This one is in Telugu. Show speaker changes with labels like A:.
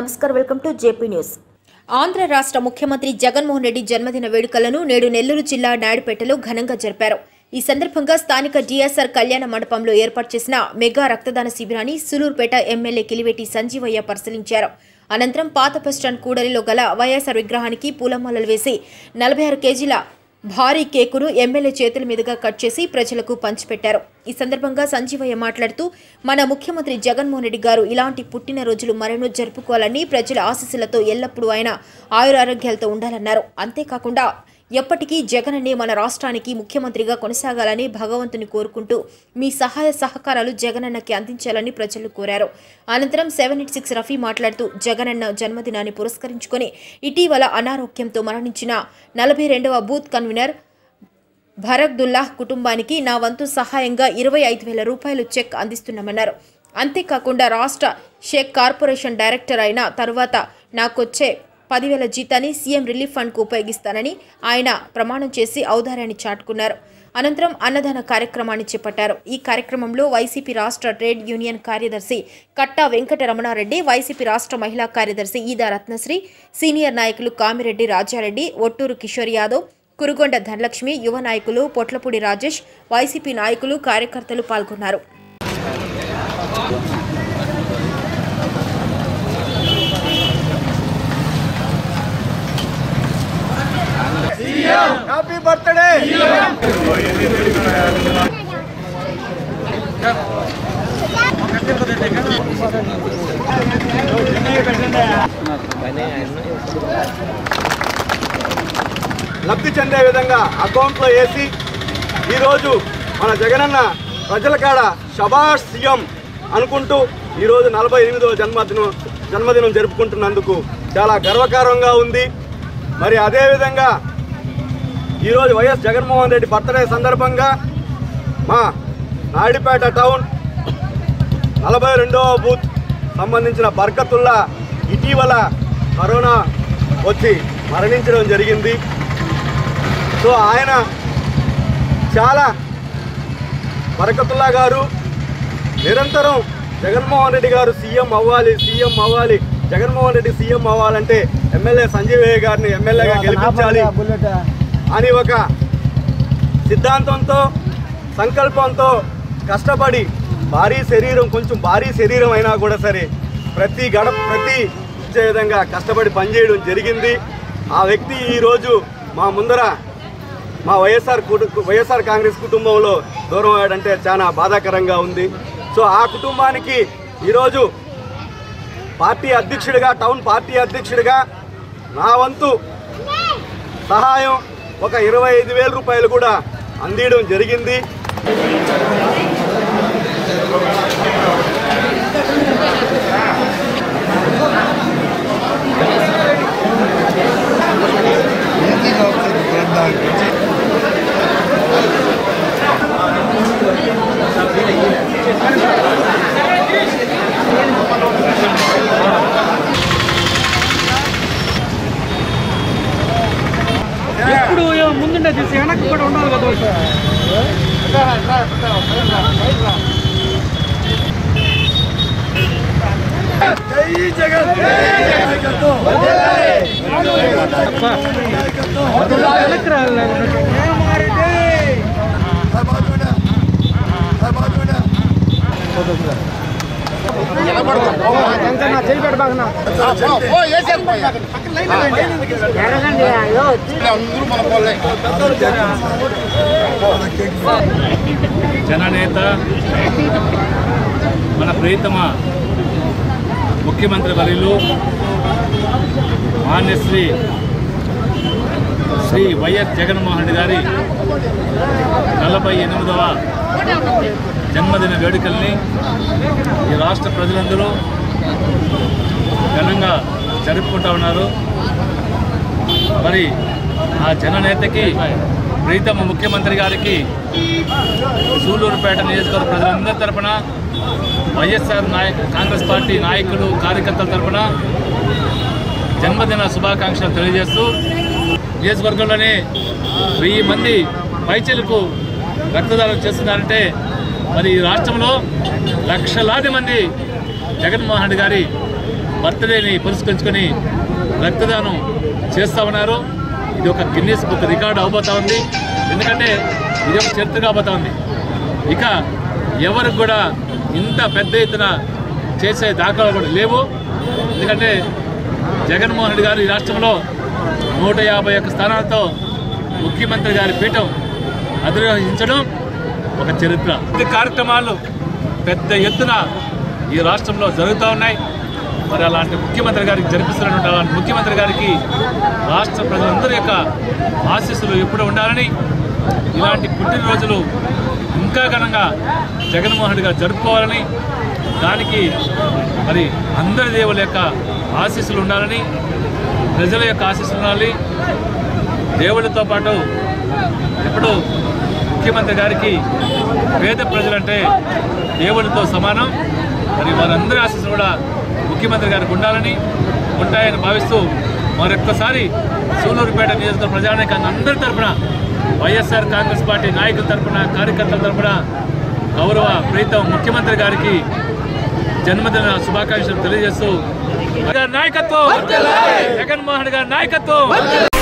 A: నమస్కారం welcome to JP news. Andhra రాష్ట్ర ముఖ్యమంత్రి జగన్మోహన్ రెడ్డి జన్మదిన వేడుకలను నేడు నెల్లూరు జిల్లా నాయుడుపేటలో ఘనంగా జరిపారు। ఈ సందర్భంగా స్థానిక డిఎస్ఆర్ కళ్యాణ మండపంలో ఏర్పాటు చేసిన మెగా రక్తదాన శిబిరాన్ని సూలూరుపేట ఎమ్మెల్యే కిలివేటి సంజీవయ్య పరిశీలించారు। అనంతరం పాత బస్టాండ్ కూడలిలో గల వైఎస్ఆర్ విగ్రహానికి పూలమాలలు వేసి 46 కేజీల భారీ కేకును ఎమ్మెల్యే చేతుల మీదుగా కట్ చేసి ప్రజలకు పంచిపెట్టారు। ఈ సందర్భంగా సంజీవయ్య మాట్లాడుతూ మన ముఖ్యమంత్రి జగన్మోహన్ రెడ్డి గారు ఇలాంటి పుట్టినరోజులు మరెన్నో జరుపుకోవాలని, ప్రజల ఆశీస్సులతో ఎల్లప్పుడూ ఆయన ఆయురారోగ్యాలతో ఉండాలన్నారు। అంతేకాకుండా ఎప్పటికీ జగనన్నే మన రాష్ట్రానికి ముఖ్యమంత్రిగా కొనసాగాలని భగవంతుని కోరుకుంటూ మీ సహాయ సహకారాలు జగనన్నకి అందించాలని ప్రజలు కోరారు। అనంతరం 786 రఫీ మాట్లాడుతూ జగనన్న జన్మదినాన్ని పురస్కరించుకొని ఇటీవల అనారోగ్యంతో మరణించిన 42వ బూత్ కన్వీనర్ భరగ్దుల్లాహ్ కుటుంబానికి నా వంతు సహాయంగా 25,000 రూపాయలు చెక్ అందిస్తున్నామన్నారు। అంతేకాకుండా రాష్ట్ర షేక్ కార్పొరేషన్ డైరెక్టర్ అయిన తరువాత నాకొచ్చే 10,000 జీతాన్ని సీఎం రిలీఫ్ ఫండ్కు ఉపయోగిస్తానని ఆయన ప్రమాణం చేసి ఔదార్యాన్ని చాటుకున్నారు। అనంతరం అన్నదాన కార్యక్రమాన్ని చేపట్టారు। ఈ కార్యక్రమంలో వైసీపీ రాష్ట్ర ట్రేడ్ యూనియన్ కార్యదర్శి కట్టా వెంకట రమణారెడ్డి, వైసీపీ రాష్ట్ర మహిళా కార్యదర్శి ఈదా రత్నశ్రీ, సీనియర్ నాయకులు కామిరెడ్డి రాజారెడ్డి, ఒట్టూరు కిషోర్ యాదవ్, కురుగొండ ధనలక్ష్మి, యువ నాయకులు పొట్లపూడి రాజేష్, వైసీపీ నాయకులు కార్యకర్తలు పాల్గొన్నారు।
B: హ్యాపీ బర్త్డే లబ్ధి చెందే విధంగా అకౌంట్లో వేసి ఈరోజు మన జగనన్న ప్రజల కాడ శభాష్ సీఎం అనుకుంటూ ఈరోజు 48వ జన్మదినం జరుపుకుంటున్నందుకు చాలా గర్వకారంగా ఉంది। మరి అదేవిధంగా ఈరోజు వైఎస్ జగన్మోహన్ రెడ్డి బర్త్డే సందర్భంగా మా నాయుడుపేట టౌన్ 42వ బూత్ సంబంధించిన బర్కతుల్లా ఇటీవల కరోనా వచ్చి మరణించడం జరిగింది। సో ఆయన చాలా బర్కతుల్లా గారు నిరంతరం జగన్మోహన్ రెడ్డి గారు సీఎం అవ్వాలి జగన్మోహన్ రెడ్డి సీఎం అవ్వాలంటే ఎమ్మెల్యే సంజీవయ్య గారిని ఎమ్మెల్యేగా గెలిపించాలి అని ఒక సిద్ధాంతంతో సంకల్పంతో కష్టపడి కొంచెం భారీ శరీరం అయినా కూడా సరే ప్రతి ఇచ్చే విధంగా కష్టపడి పనిచేయడం జరిగింది। ఆ వ్యక్తి ఈరోజు మా ముందర మా వైఎస్ఆర్ కాంగ్రెస్ కుటుంబంలో దూరం అయ్యాడంటే చాలా బాధాకరంగా ఉంది। సో ఆ కుటుంబానికి ఈరోజు టౌన్ పార్టీ అధ్యక్షుడిగా నా వంతు సహాయం ఒక 25,000 రూపాయలు కూడా అందించడం జరిగింది।
C: ఎప్పుడు ముందుండే తీసి వెనక్కి కూడా ఉండాలి కదా।
B: జై జగన్
C: వెనక్కి రావాలి।
D: జననేత మన ప్రియతమ ముఖ్యమంత్రి వర్యులు మాన్యశ్రీ శ్రీ వైఎస్ జగన్మోహన్ రెడ్డి గారి 48వ జన్మదిన వేడుకల్ని ఈ రాష్ట్ర ప్రజలందరూ ఘనంగా జరుపుకుంటూ ఉన్నారు। మరి ఆ జననేతకి ప్రీతమ ముఖ్యమంత్రి గారికి సూలూరుపేట నియోజకవర్గ ప్రజలందరి తరపున వైఎస్ఆర్ కాంగ్రెస్ పార్టీ నాయకులు కార్యకర్తల తరపున జన్మదిన శుభాకాంక్షలు తెలియజేస్తూ నియోజకవర్గంలోనే 1000 మంది పైచలకు రక్తదానం చేస్తున్నారంటే మరి ఈ రాష్ట్రంలో లక్షలాది మంది జగన్మోహన్ రెడ్డి గారి బర్త్డేని పురస్కరించుకొని రక్తదానం చేస్తూ ఉన్నారు. ఇది ఒక గిన్నెస్ బుక్ రికార్డు అవబోతా ఉంది. ఎందుకంటే ఇది ఒక చరిత్ర కాబోతా ఉంది. ఇక ఎవరికి కూడా ఇంత పెద్ద ఎత్తున చేసే దాఖలాలు కూడా లేవు. ఎందుకంటే జగన్మోహన్ రెడ్డి గారు ఈ రాష్ట్రంలో 151 స్థానాలతో ముఖ్యమంత్రి గారి పీఠం అధిరోహించడం ఒక చరిత్ర. ఈ కార్యక్రమాలు పెద్ద ఎత్తున ఈ రాష్ట్రంలో జరుగుతూ ఉన్నాయి. మరి అలాంటి ముఖ్యమంత్రి గారికి జరిపిస్తున్నటువంటి అలాంటి ముఖ్యమంత్రి గారికి రాష్ట్ర ప్రజలందరి యొక్క ఆశీస్సులు ఎప్పుడు ఉండాలని, ఇలాంటి పుట్టినరోజులు ఇంకా ఘనంగా జగన్మోహన్ రెడ్డి గారు జరుపుకోవాలని, దానికి మరి అందరి దేవుల యొక్క ఆశీస్సులు ఉండాలని, ప్రజల యొక్క ఆశీస్సులు ఉండాలి. దేవుడితో పాటు ఇప్పుడు ముఖ్యమంత్రి గారికి పేద ప్రజలంటే దేవుడితో సమానం. మరి వారందరి ఆశీస్సులు కూడా ముఖ్యమంత్రి గారికి ఉండాలని, ఉంటాయని భావిస్తూ మరొక్కసారి సూలూరుపేట నియోజకవర్గ ప్రజానీకాన్ని అందరి తరఫున, వైఎస్ఆర్ కాంగ్రెస్ పార్టీ నాయకుల తరఫున, కార్యకర్తల తరఫున గౌరవ ప్రీతం ముఖ్యమంత్రి గారికి జన్మదిన శుభాకాంక్షలు తెలియజేస్తూ నాయకత్వం, జగన్మోహన్ గారి నాయకత్వం.